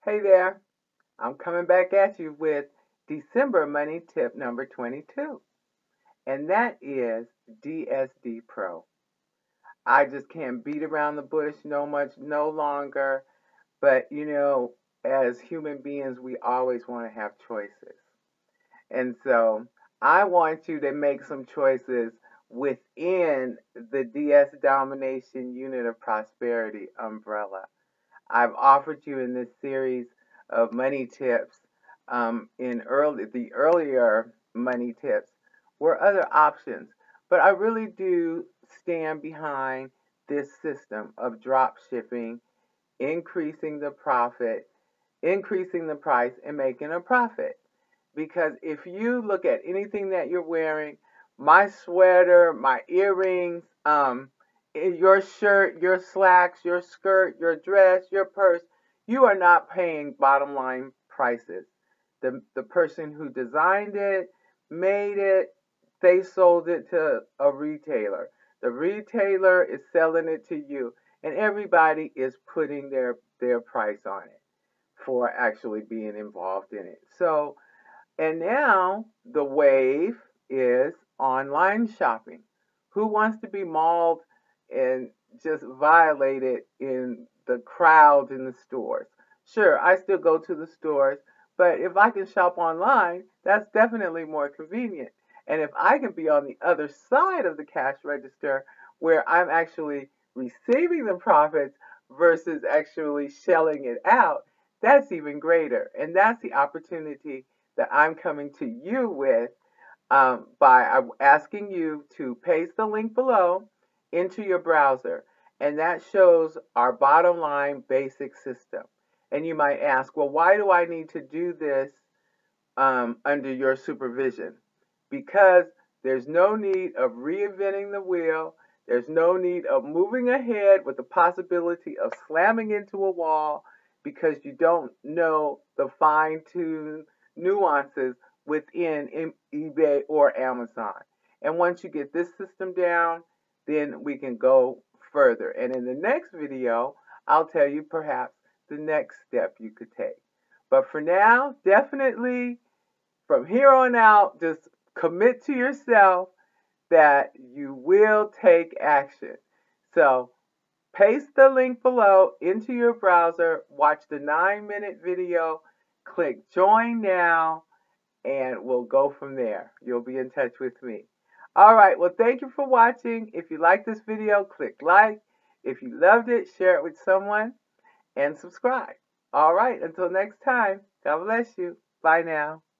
Hey there, I'm coming back at you with December money tip number 22, and that is DSD Pro. I just can't beat around the bush no longer, but as human beings, we always want to have choices. And so I want you to make some choices within the DS Domination Unit of Prosperity umbrella. I've offered you in this series of money tips the earlier money tips were other options, but I really do stand behind this system of drop shipping, increasing the profit, increasing the price, and making a profit. Because if you look at anything that you're wearing, my sweater, my earrings, your shirt, your slacks, your skirt, your dress, your purse, you are not paying bottom line prices. The person who designed it, made it, they sold it to a retailer. The retailer is selling it to you, and everybody is putting their price on it for actually being involved in it. So, and now the wave is online shopping. Who wants to be mauled and just violated in the crowd in the stores? Sure, I still go to the stores, but if I can shop online, that's definitely more convenient. And if I can be on the other side of the cash register where I'm actually receiving the profits versus actually shelling it out, that's even greater. And that's the opportunity that I'm coming to you with by asking you to paste the link below into your browser. And that shows our bottom line basic system. And you might ask, well, why do I need to do this under your supervision? Because there's no need of reinventing the wheel. There's no need of moving ahead with the possibility of slamming into a wall because you don't know the fine-tuned nuances within eBay or Amazon. And once you get this system down, then we can go further. And in the next video, I'll tell you perhaps the next step you could take. But for now, definitely from here on out, just commit to yourself that you will take action. So paste the link below into your browser, watch the 9-minute video, click join now, and we'll go from there. You'll be in touch with me. All right, well, thank you for watching. If you like this video, click like. If you loved it, share it with someone and subscribe. All right, until next time, God bless you. Bye now.